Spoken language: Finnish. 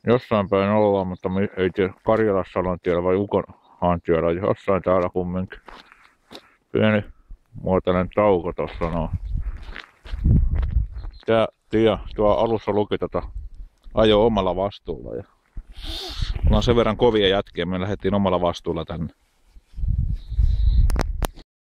Jossain päin ollaan, mutta ei tiedä Karjalassalon tiellä vai Ukonhan tiellä. Jossain täällä kumminkin. Pieni muotoinen tauko tossa noin. Tää tie tuo alussa luki ajo omalla vastuulla. Ja ollaan sen verran kovia jätkiä, me lähdettiin omalla vastuulla tänne.